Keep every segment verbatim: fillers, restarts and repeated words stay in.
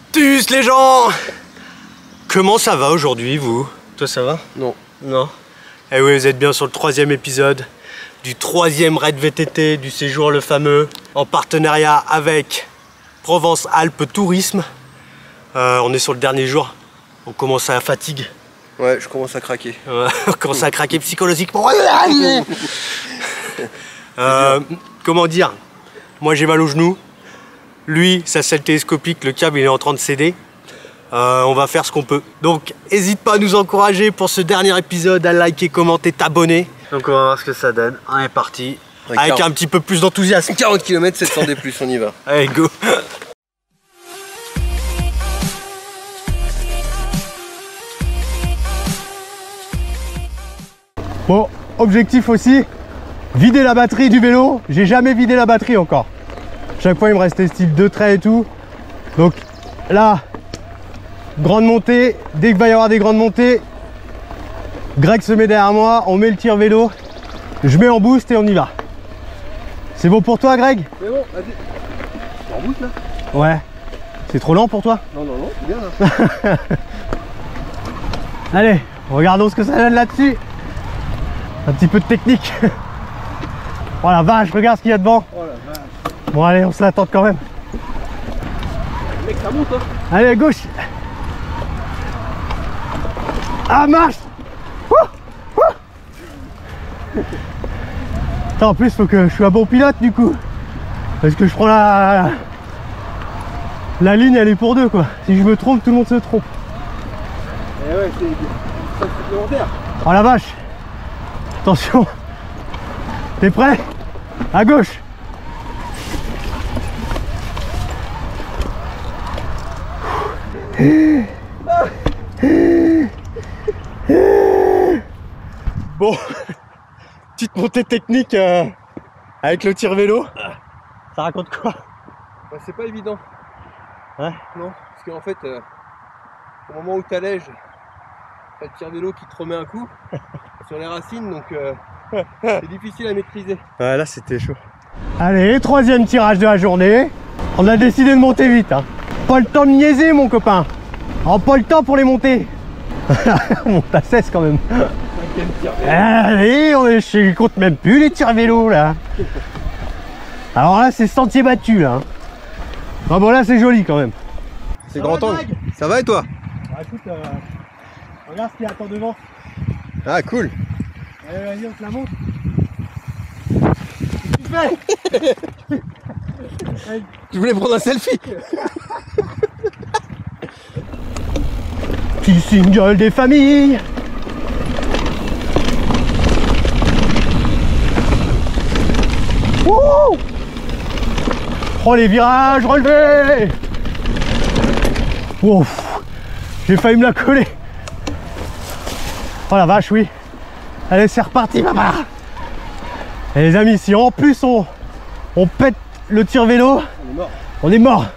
Salutus les gens! Comment ça va aujourd'hui, vous? Toi, ça va? Non. Non? Eh oui, vous êtes bien sur le troisième épisode du troisième raid V T T du séjour le fameux, en partenariat avec Provence-Alpes Tourisme. Euh, on est sur le dernier jour, on commence à fatigue. Ouais, je commence à craquer. Ouais, on commence à craquer psychologiquement. euh, comment dire? Moi j'ai mal au genou. Lui, sa selle télescopique, le câble il est en train de céder. Euh, on va faire ce qu'on peut. Donc n'hésite pas à nous encourager pour ce dernier épisode, à liker, commenter, t'abonner. Donc on va voir ce que ça donne. On est parti. Ouais, avec quarante. Un petit peu plus d'enthousiasme. quarante kilomètres, sept cents D plus, on y va. Allez, go. Bon, objectif aussi, vider la batterie du vélo. J'ai jamais vidé la batterie encore. Chaque fois il me restait style deux traits et tout. Donc là, grande montée, dès qu'il va y avoir des grandes montées, Greg se met derrière moi, on met le tir vélo, je mets en boost et on y va. C'est bon pour toi, Greg? C'est bon, vas-y. En boost là? Ouais. C'est trop lent pour toi? Non, non, non, c'est bien là. Allez, regardons ce que ça donne là-dessus. Un petit peu de technique. Oh la vache, regarde ce qu'il y a devant. Oh la vache. Bon allez, on se l'attend quand même. Mec, ça monte hein. Allez, à gauche. Ah, marche. Ouh, ouh. Attends, en plus, faut que je sois bon pilote du coup. Parce que je prends la... La ligne, elle est pour deux quoi. Si je me trompe, tout le monde se trompe. Et ouais, c'est supplémentaire. Oh la vache. Attention. T'es prêt? À gauche. Bon, petite montée technique euh, avec le tir vélo. Ça raconte quoi? Bah, c'est pas évident. Ouais. Non, parce qu'en fait, euh, au moment où tu allèges, t'as le tir vélo qui te remet un coup sur les racines, donc euh, c'est difficile à maîtriser. Ouais, là c'était chaud. Allez, troisième tirage de la journée. On a décidé de monter vite. Hein. Pas le temps de niaiser, mon copain. Oh, pas le temps pour les monter. On monte à seize quand même. Allez, on est, je compte même plus les tirs vélo là. Alors là, c'est sentier battu là. Ah bon, là c'est joli quand même. C'est grand angle. Ça va et toi? Bah écoute, euh, regarde ce qu'il y a attend devant. Ah cool. Allez, vas-y, on te la montre. Qu'est-ce que tu fais? Je voulais prendre un selfie. Petit single des familles. Wouh! Oh les virages relevés. Ouf, j'ai failli me la coller. Oh la vache, oui. Allez, c'est reparti, papa. Et les amis, si en plus on, on pète le tir vélo, on est mort. On est mort.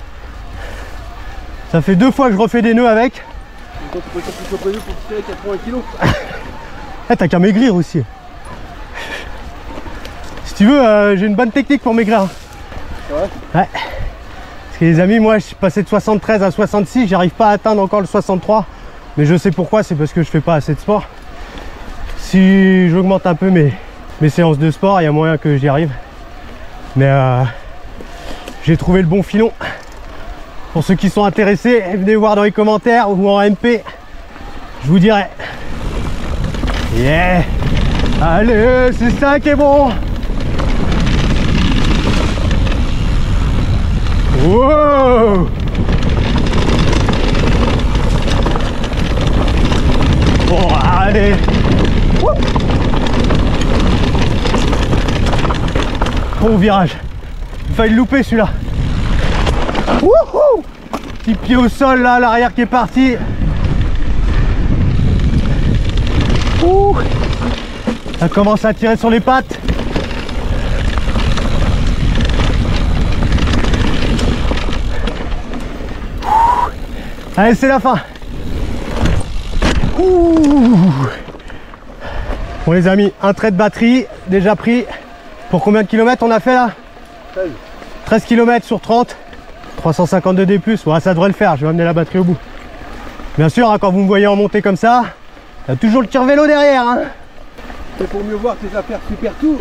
Ça fait deux fois que je refais des nœuds avec. Tu peux plus pour tirer quatre-vingts kilos. Eh, t'as qu'à maigrir aussi. Si tu veux, euh, j'ai une bonne technique pour maigrir. Ouais. Ouais. Parce que les amis, moi je suis passé de soixante-treize à soixante-six, j'arrive pas à atteindre encore le soixante-trois. Mais je sais pourquoi, c'est parce que je fais pas assez de sport. Si j'augmente un peu mes, mes séances de sport, il y a moyen que j'y arrive. Mais euh, j'ai trouvé le bon filon. Pour ceux qui sont intéressés, venez voir dans les commentaires ou en M P. Je vous dirai. Yeah. Allez, c'est ça qui est bon. Wow. Bon, allez. Wouh. Bon virage. Il fallait le louper celui-là. Wouhou. Petit pied au sol là, l'arrière qui est parti. Ouh. Ça commence à tirer sur les pattes. Allez, c'est la fin. Ouh. Bon les amis, un trait de batterie déjà pris. Pour combien de kilomètres on a fait là? treize. treize kilomètres sur trente. trois cent cinquante-deux D plus, ouais, ça devrait le faire, je vais amener la batterie au bout. Bien sûr, hein, quand vous me voyez en montée comme ça, il y a toujours le tire-vélo derrière. Hein. C'est pour mieux voir tes affaires Super Tour.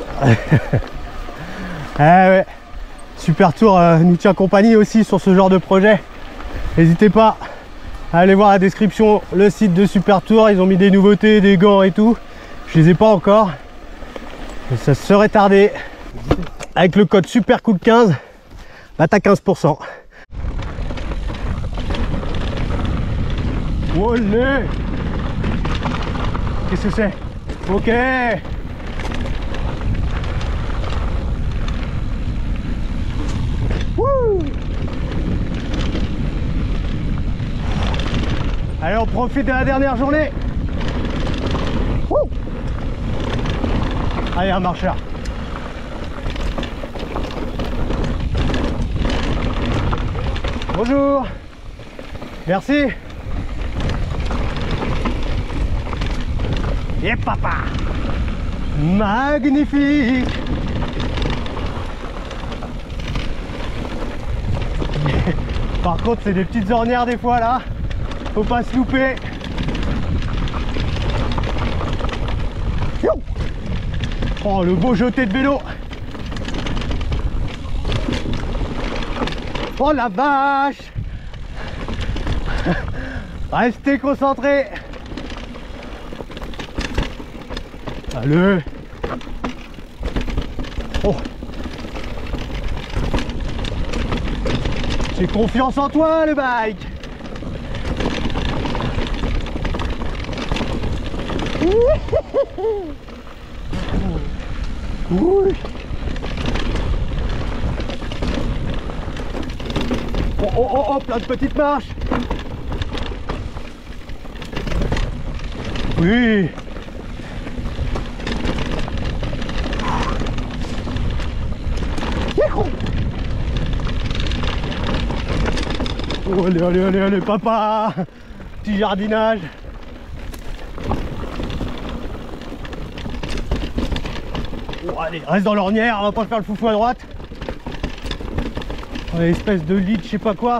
Eh ouais, Super Tour euh, nous tient compagnie aussi sur ce genre de projet. N'hésitez pas à aller voir la description, le site de Super Tour. Ils ont mis des nouveautés, des gants et tout. Je les ai pas encore. Mais ça serait tardé. Avec le code SUPERCOOL quinze, bah t'as quinze pour cent. Olé! Qu'est-ce que c'est? Ok! Wouh! Allez, on profite de la dernière journée. Wouh! Allez, un marcheur. Bonjour. Merci. Et papa. Magnifique. Par contre, c'est des petites ornières des fois là. Faut pas se louper. Oh, le beau jeté de vélo. Oh la vache. Restez concentrés. Allez. Oh. J'ai confiance en toi, le bike. Oui. Oh, oh, oh, oh, plein de petites marches. Oui. Oh, allez, allez, allez, allez, papa. Petit jardinage. Oh, allez, reste dans l'ornière, on va pas faire le foufou à droite. Oh, espèce de lit, je sais pas quoi.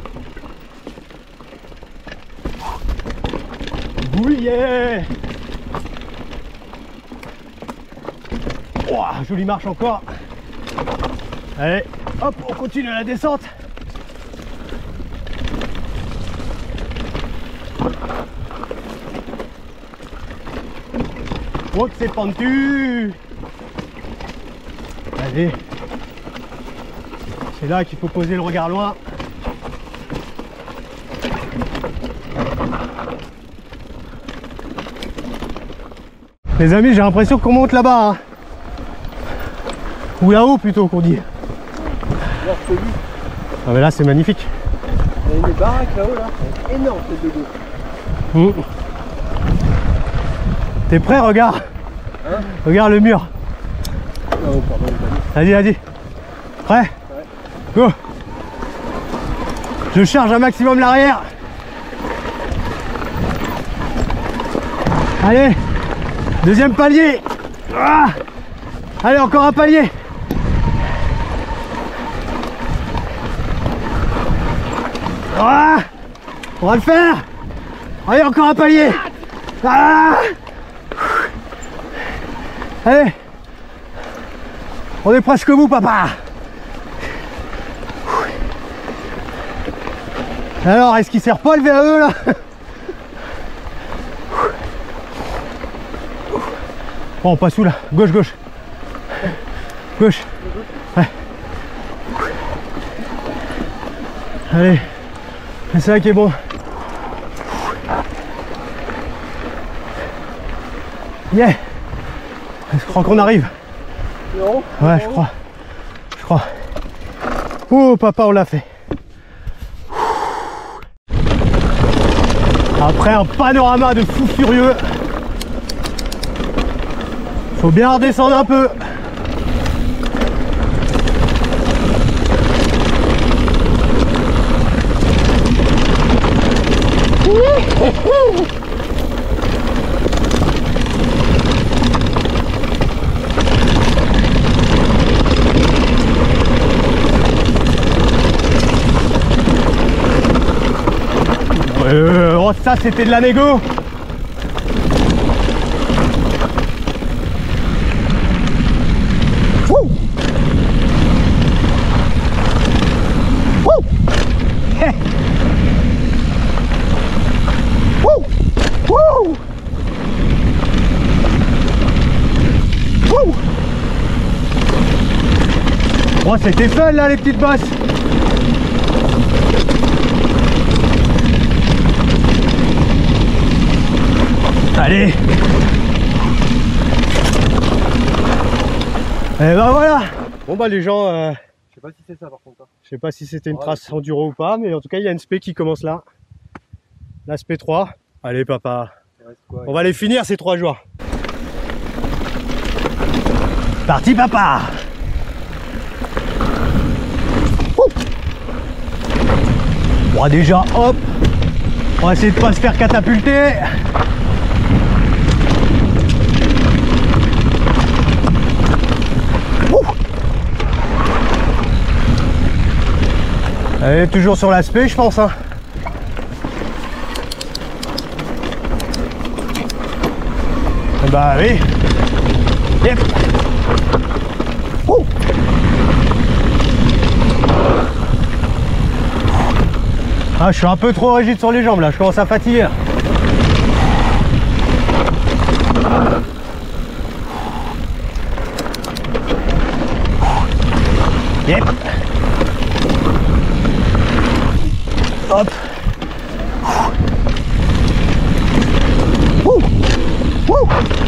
Oui, yeah. Oh, jolie marche encore. Allez, hop, on continue la descente. Oh, que c'est pentu. Allez. C'est là qu'il faut poser le regard loin. Les amis, j'ai l'impression qu'on monte là-bas. Hein. Ou là-haut plutôt qu'on dit. Là, je te dis. Ah mais là c'est magnifique. Il y a une baraque là-haut là. Énorme cette de dos. Mmh. T'es prêt? Regarde. Hein? Regarde le mur. Oh, pardon, vas-y, vas-y. Prêt? Ouais. Go. Je charge un maximum l'arrière. Allez. Deuxième palier. Ah. Allez, encore un palier. Ah. On va le faire. Allez, encore un palier. Ah. Allez. On est presque au bout, papa. Alors, est-ce qu'il sert pas le V A E là? Bon, on passe où là? Gauche, gauche. Gauche. Ouais. Allez. C'est ça qui est bon. Yeah. Je crois qu'on arrive. Ouais, je crois. Je crois. Oh, papa, on l'a fait. Après un panorama de fou furieux, faut bien redescendre un peu. Euh, oh, ça c'était de la négo. Wouh. Wouh. Hey. Wouh. Wouh. Wouh. Oh, c'était fun là les petites bosses. Allez. Et ben voilà. Bon bah les gens, euh, Je sais pas si c'est ça par contre. je sais pas si c'était une Ouais, trace enduro ou pas, mais en tout cas il y a une spé qui commence là. La spé trois. Allez papa, Il reste quoi, on va les finir ces trois jours. Parti papa. Ouh. Bon déjà hop, on va essayer de pas se faire catapulter. Allez, toujours sur l'aspect, je pense. Hein. Bah oui. Yep. Oh. Ah, je suis un peu trop rigide sur les jambes là, je commence à fatiguer. Yep. Hop. Ouh. Ouh.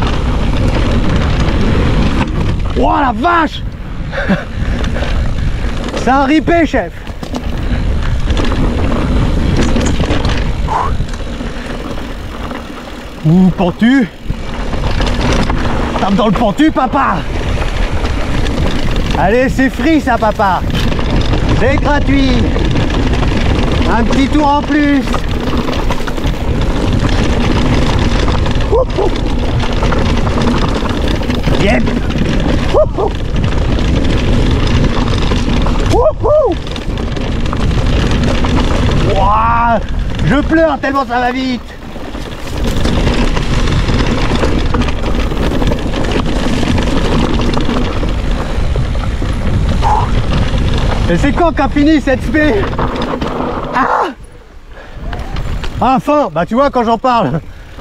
Oh la vache. C'est un ripé, chef. Ouh, pentu. Tape dans le pentu, papa. Allez, c'est free ça, papa. C'est gratuit. Un petit tour en plus. Wouhou. Yep. Wouhou. Wouhou. Ouah, je pleure tellement ça va vite. Et c'est quand qu'a fini cette spé? Ah, enfin, bah tu vois quand j'en parle.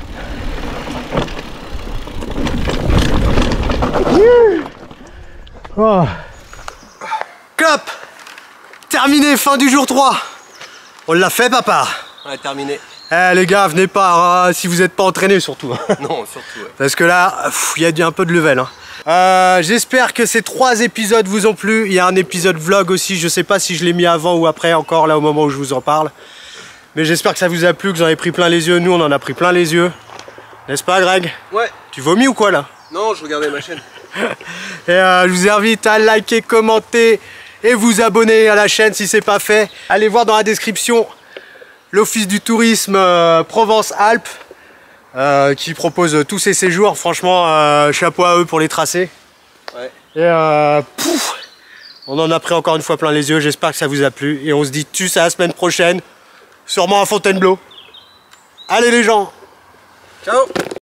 Oh. Clop. Terminé, fin du jour trois. On l'a fait papa. Ouais, terminé. Eh les gars, venez pas, hein, si vous n'êtes pas entraînés surtout. Non, surtout. Ouais. Parce que là, il y a un peu de level. Hein. Euh, J'espère que ces trois épisodes vous ont plu. Il y a un épisode vlog aussi, je sais pas si je l'ai mis avant ou après encore, là au moment où je vous en parle. Mais j'espère que ça vous a plu, que vous en avez pris plein les yeux. Nous, on en a pris plein les yeux. N'est-ce pas, Greg? Ouais. Tu vomis ou quoi, là? Non, je regardais ma chaîne. Et euh, je vous invite à liker, commenter et vous abonner à la chaîne si c'est pas fait. Allez voir dans la description l'Office du tourisme euh, Provence-Alpes euh, qui propose tous ces séjours. Franchement, euh, chapeau à eux pour les tracer. Ouais. Et euh, pouf, on en a pris encore une fois plein les yeux. J'espère que ça vous a plu. Et on se dit tchuss à la semaine prochaine. Sûrement à Fontainebleau. Allez les gens. Ciao.